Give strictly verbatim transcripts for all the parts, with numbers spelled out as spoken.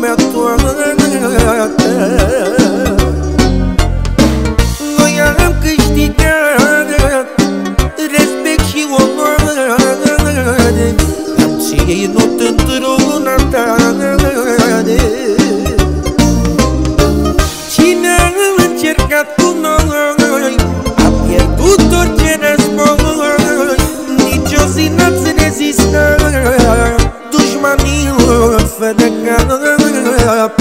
lumea toată. Noi am câștigat respect și onoare, am ținut într-una tare. Cine a încercat cu noi a pierdut orice război, nici o zi n-ați rezistat dușmanilor fără cap.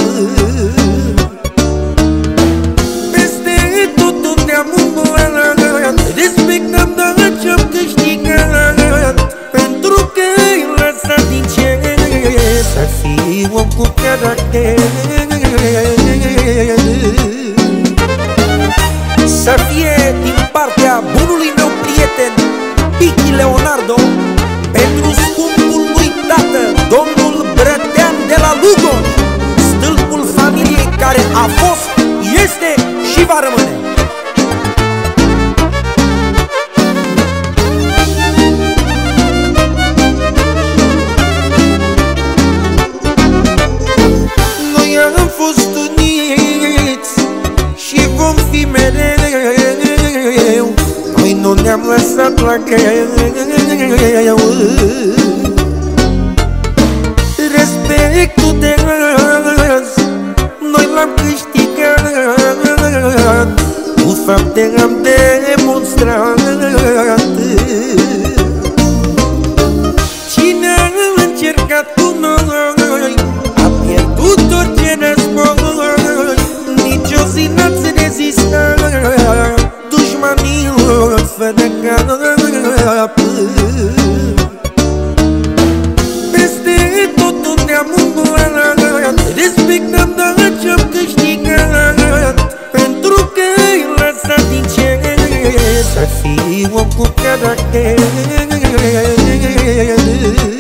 Peste tot unde am umblat, respectăm doar ce-am câștigat, pentru că îi lăsat din cer să fii om cu caracter. Să fie din partea bunului meu prieten Pichi Leonardo, pentru scumpul lui tată, domnul Brătean de la Lugoj, stâlpul familiei care a fost, este și va rămâne. Noi am fost uniți și vom fi mereu, noi nu ne-am lăsat la greu. Respectul de azi noi l-am câștigat, cu fapte am demonstrat. Cine a încercat cu noi a pierdut orice război, nici o zi n-ați rezistat dușmanilor fără cap. Peste tot unde am umblat, respectăm doar ce-am câștigat, pentru că îi lăsat din cer să fii om cu caracter.